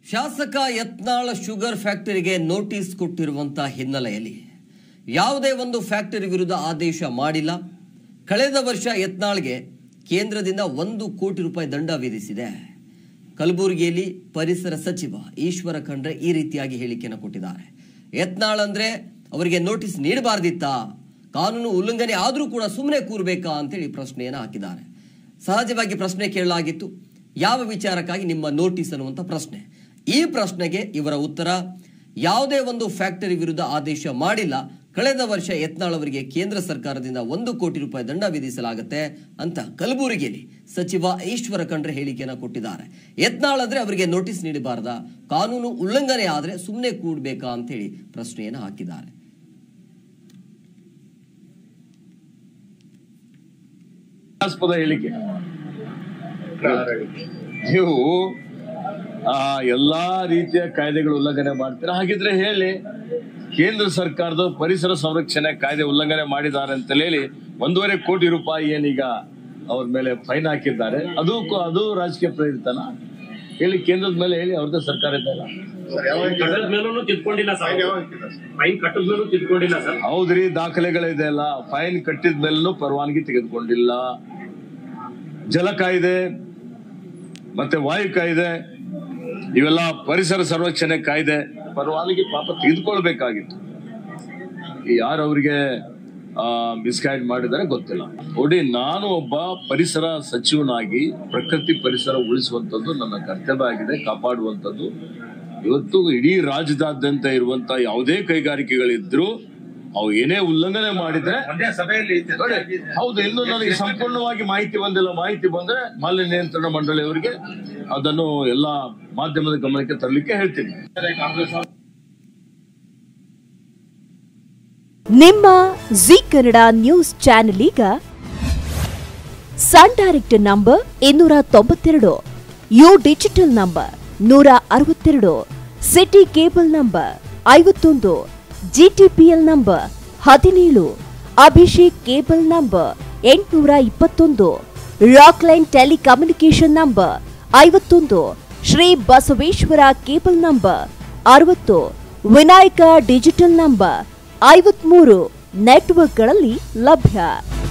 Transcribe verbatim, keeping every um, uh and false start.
ಶಾಸಕ ಯತ್ನಾಳ್ ಶುಗರ್ ಫ್ಯಾಕ್ಟರಿಗೆ ನೋಟಿಸ್ ಕೊಟ್ಟಿರುವಂತ ಹಿನ್ನೆಲೆಯಲ್ಲಿ ಯಾವುದೇ ಒಂದು ಫ್ಯಾಕ್ಟರಿ ವಿರುದ್ಧ ಆದೇಶ ಮಾಡಿಲ್ಲ. ಕಳೆದ ವರ್ಷ ಯತ್ನಾಳ್ಗೆ ಕೇಂದ್ರದಿಂದ ಒಂದು ಕೋಟಿ ರೂಪಾಯಿ ದಂಡ ವಿಧಿಸಿದೆ. ಕಲಬುರಗಿಯಲ್ಲಿ ಪರಿಸರ ಸಚಿವ ಈಶ್ವರ ಖಂಡ್ರೆ ಈ ರೀತಿಯಾಗಿ ಹೇಳಿಕೆಯನ್ನು ಕೊಟ್ಟಿದ್ದಾರೆ. ಯತ್ನಾಳ್ ಅಂದ್ರೆ ಅವರಿಗೆ ನೋಟಿಸ್ ನೀಡಬಾರ್ದಿತ್ತಾ, ಕಾನೂನು ಉಲ್ಲಂಘನೆ ಆದರೂ ಕೂಡ ಸುಮ್ಮನೆ ಕೂರಬೇಕಾ ಅಂತೇಳಿ ಪ್ರಶ್ನೆಯನ್ನು ಹಾಕಿದ್ದಾರೆ. ಸಹಜವಾಗಿ ಪ್ರಶ್ನೆ ಕೇಳಲಾಗಿತ್ತು, ಯಾವ ವಿಚಾರಕ್ಕಾಗಿ ನಿಮ್ಮ ನೋಟಿಸ್ ಅನ್ನುವಂಥ ಪ್ರಶ್ನೆ. ಈ ಪ್ರಶ್ನೆಗೆ ಇವರ ಉತ್ತರ, ಯಾವುದೇ ಒಂದು ಫ್ಯಾಕ್ಟರಿ ವಿರುದ್ಧ ಆದೇಶ ಮಾಡಿಲ್ಲ. ಕಳೆದ ವರ್ಷ ಯತ್ನಾಳ್ ಅವರಿಗೆ ಕೇಂದ್ರ ಸರ್ಕಾರದಿಂದ ಒಂದು ಕೋಟಿ ರೂಪಾಯಿ ದಂಡ ವಿಧಿಸಲಾಗುತ್ತೆ ಅಂತ ಕಲಬುರಗಿಯಲ್ಲಿ ಸಚಿವ ಈಶ್ವರ ಖಂಡ್ರೆ ಹೇಳಿಕೆಯನ್ನು ಕೊಟ್ಟಿದ್ದಾರೆ. ಯತ್ನಾಳ್ ಅಂದ್ರೆ ಅವರಿಗೆ ನೋಟಿಸ್ ನೀಡಬಾರ್ದ, ಕಾನೂನು ಉಲ್ಲಂಘನೆ ಆದ್ರೆ ಸುಮ್ಮನೆ ಕೂಡಬೇಕಾ ಅಂತ ಹೇಳಿ ಪ್ರಶ್ನೆಯನ್ನು ಹಾಕಿದ್ದಾರೆ. ಹೇಳಿಕೆ ನೀವು ಆ ಎಲ್ಲಾ ರೀತಿಯ ಕಾಯ್ದೆಗಳು ಉಲ್ಲಂಘನೆ ಮಾಡ್ತೀರಾ. ಹಾಗಿದ್ರೆ ಹೇಳಿ, ಕೇಂದ್ರ ಸರ್ಕಾರದ ಪರಿಸರ ಸಂರಕ್ಷಣೆ ಕಾಯ್ದೆ ಉಲ್ಲಂಘನೆ ಮಾಡಿದ್ದಾರೆ ಅಂತ ಹೇಳಿ ಒಂದೂವರೆ ಕೋಟಿ ರೂಪಾಯಿ ಏನೀಗ ಅವ್ರ ಮೇಲೆ ಫೈನ್ ಹಾಕಿದ್ದಾರೆ. ಅದು ಅದು ರಾಜಕೀಯ ಪ್ರೇರಿತನ? ಹೇಳಿ, ಕೇಂದ್ರದ ಮೇಲೆ ಹೇಳಿ, ಅವ್ರದ್ದು ಸರ್ಕಾರ ಇದ್ದಲ್ಲ. ಹೌದ್ರಿ, ದಾಖಲೆಗಳಿದೆ ಅಲ್ಲ. ಫೈನ್ ಕಟ್ಟಿದ ಮೇಲೂ ಪರವಾನಗಿ ತೆಗೆದುಕೊಂಡಿಲ್ಲ. ಜಲ ಕಾಯ್ದೆ ಮತ್ತೆ ವಾಯು ಕಾಯ್ದೆ ಇವೆಲ್ಲ ಪರಿಸರ ಸಂರಕ್ಷಣೆ ಕಾಯ್ದೆ ಪರವಾನಗಿ ಪಾಪ ತೆಗೆದುಕೊಳ್ಬೇಕಾಗಿತ್ತು. ಯಾರು ಅವ್ರಿಗೆ ಮಿಸ್ಗೈಡ್ ಮಾಡಿದರೆ ಗೊತ್ತಿಲ್ಲ. ನೋಡಿ, ನಾನು ಒಬ್ಬ ಪರಿಸರ ಸಚಿವನಾಗಿ ಪ್ರಕೃತಿ ಪರಿಸರ ಉಳಿಸುವಂಥದ್ದು ನನ್ನ ಕರ್ತವ್ಯ ಆಗಿದೆ, ಕಾಪಾಡುವಂಥದ್ದು. ಇವತ್ತು ಇಡೀ ರಾಜ್ಯದಾದ್ಯಂತ ಇರುವಂತ ಯಾವುದೇ ಕೈಗಾರಿಕೆಗಳಿದ್ರು ಅವು ಏನೇ ಉಲ್ಲಂಘನೆ ಮಾಡಿದ್ರೆ ಹೌದು, ಇನ್ನು ನನಗೆ ಸಂಪೂರ್ಣವಾಗಿ ಮಾಹಿತಿ ಬಂದಿಲ್ಲ. ಮಾಹಿತಿ ಬಂದ್ರೆ ಮಾಲಿನ್ಯ ನಿಯಂತ್ರಣ ಮಂಡಳಿಯವರಿಗೆ ಅದನ್ನು ಎಲ್ಲ ಮಾಧ್ಯಮದ ಗಮನಕ್ಕೆ ತರಲಿಕ್ಕೆ ಹೇಳ್ತೀನಿ. ನಿಮ್ಮ ಜಿ ಕನ್ನಡ ನ್ಯೂಸ್ ಚಾನೆಲ್ ಈಗ ಸನ್ ಡೈರೆಕ್ಟ್ ನಂಬರ್ ಇನ್ನೂರ ತೊಂಬತ್ತೆರಡು, ಯು ಡಿಜಿಟಲ್ ನಂಬರ್ ನೂರ ಅರವತ್ತೆರಡು, ಸಿಟಿ ಕೇಬಲ್ ನಂಬರ್ ಐವತ್ತೊಂದು, ಜಿಟಿಪಿಎಲ್ ನಂಬರ್ ಹದಿನೇಳು, ಅಭಿಷೇಕ್ ಕೇಬಲ್ ನಂಬರ್ ಎಂಟುನೂರ ಇಪ್ಪತ್ತೊಂದು, ರಾಕ್ಲೈನ್ ಟೆಲಿಕಮ್ಯುನಿಕೇಶನ್ ನಂಬರ್ ಐವತ್ತೊಂದು, ಶ್ರೀ ಬಸವೇಶ್ವರ ಕೇಬಲ್ ನಂಬರ್ ಅರವತ್ತು, ವಿನಾಯಕ ಡಿಜಿಟಲ್ ನಂಬರ್ ಐವತ್ಮೂರು ನೆಟ್ವರ್ಕ್ಗಳಲ್ಲಿ ಲಭ್ಯ.